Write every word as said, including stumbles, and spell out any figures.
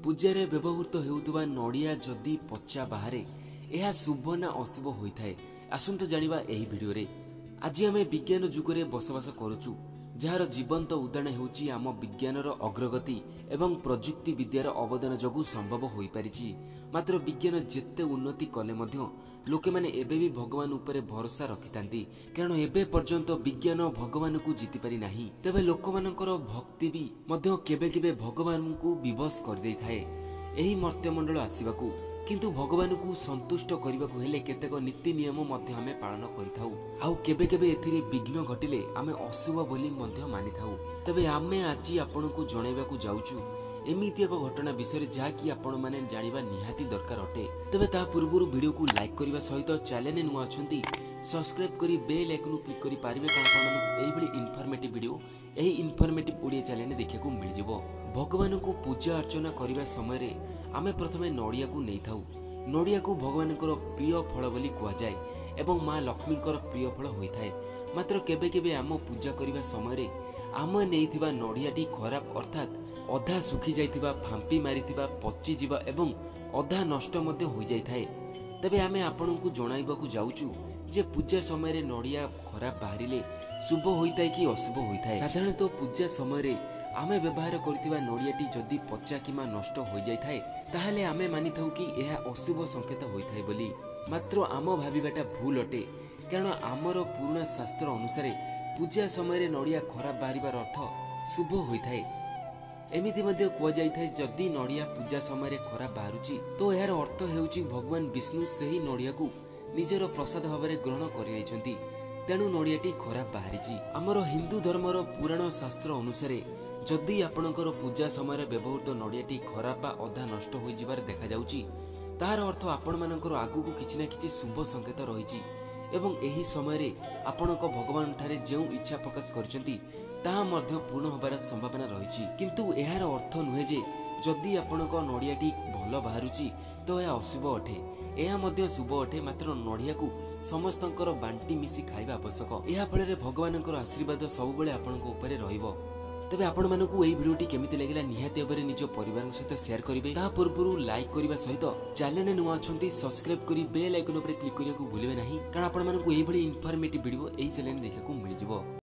पूजारे व्यवहृत हेउथुबा नड़िया जदि पचा बाहर यह शुभ ना अशुभ होता है आसतु जानिबा एही भिडियो रे। आज आम विज्ञान जुगरे बसवास करुचु जार जीवंत उदाहरण हेउची आम विज्ञानर अग्रगति एवं प्रजुक्ति विद्यार अवदान जगु संभव होई परिछि। मात्र विज्ञान जेते उन्नति कले मध्य लोके माने एबे भी भगवान उपरे भरोसा रखितांती कारण एबे पर्यंत विज्ञान भगवान को जीति पारि नाही। तबे लोकमानकर भक्ति भी मध्य केबे केबे भगवान को विवश कर देई थाए एही मर्त्यमंडल आसीबाकू किंतु भगवान को संतुष्ट करने को हेले केतेक नीति नियम मध्य आमे पालन करिथाउ आउ केबे केबे एथिरे विघ्न घटिले आमे अशुभ बोली मध्य मानिथाउ। तबे आमे आजि आपन को जणाइबा को जाउछु एमिति एक घटना विषय जहाँकि आपण माने जानिबा निहाती दरकार अटे। तबे ता पूर्वरु वीडियो को लाइक करबा सहित चैनल ने नुआ अछंती सब्सक्राइब करी बेल आइकन क्लिक करी पारिबे कारण आपण एही बडी इन्फॉर्मेटिव वीडियो एही इन्फॉर्मेटिव ओडिया चैनल ने देखिया को मिल जिवो। भगवान को पूजा अर्चना करबा समय रे आमे प्रथमे नड़िया को नहीं थाउ। नड़िया को भगवान प्रिय फल बोली कह जाए एवं माँ लक्ष्मी प्रिय फल होता है। मात्र केबे केबे आम पूजा करबा समय रे आम नैथिबा नड़ियाटी खराब अर्थात अधा सुखी जाइथिबा फांपी मारिथिबा पची जीवा एवं अधा नष्ट मध्य हो जाय थाए। तबे आमे आपन को जणाइबा को जाउचु जे पूजा समय रे नड़िया खराब बाहरिले शुभ होता है कि अशुभ होता है। साधारणतः पूजा समय रे आमे व्यवहार करथिबा नड़ियाटी जदि पचा किमा नष्ट हो जाय थाए ताहाले आमे मानिथाउ कि यह अशुभ संकेत होइथाय बोली। मात्र आम भाबिबाटा भूल अटे कारण आमर पुराना शास्त्र अनुसार पूजा समय रे नड़िया खराब बाहरिबार अर्थ शुभ होइथाय। एमिति मध्य कह जाइथाय जदि नड़िया पूजा समय रे खराब बाहरुची तो यार अर्थ हेउची भगवान विष्णु सही नड़िया को निजर प्रसाद भाव में ग्रहण करिनेछंती तेणु नड़ियाटी खराब बाहरिची। आमर हिंदू धर्मर पुराण शास्त्र अनुसार जदि आपणकर पूजा समय व्यवहृत नड़ियाटी खराब बा अधा नष्ट हो जिबार देखा जाउची तार अर्थ आपण मानकर आगु को किछि ना किछि शुभ संकेत रहिछि एवं एही समय रे आपणक भगवान ठारे जेउ इच्छा प्रकाश करचंती ताहा मध्य पूर्ण होबार संभावना रहिछि। किंतु एहार अर्थ नुहे जे जदि आपणक नड़ियाटी भल बाहरुची तो यह अशुभ अटे यह मध्य शुभ अटे। मात्र नड़िया को समस्तंकर बांटी मिसी खाइबा आवश्यक एहा फଳରେ भगवानकर आशीर्वाद सब बेले आपणक उपरे रहिबो। तबे आपण मानकू एही वीडियोटी केमिति लागिला निहाती भाबरे निज परिवार सहित शेयर करिवे ता पूर्वरु लाइक करिबा सहित चैनल ने नुआ अछंती सब्सक्राइब करी बेल आइकन उपरे क्लिक करिया को भूलिबे नाही कारण आपण मानकू एही भली इन्फॉर्मेटिव वीडियो एही चैनल देखा को मिल जिवो।